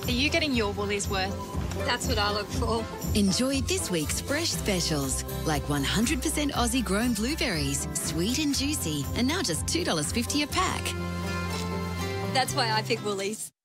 Are you getting your Woolies worth? That's what I look for. Enjoy this week's fresh specials, like 100% Aussie grown blueberries, sweet and juicy, and now just $2.50 a pack. That's why I pick Woolies.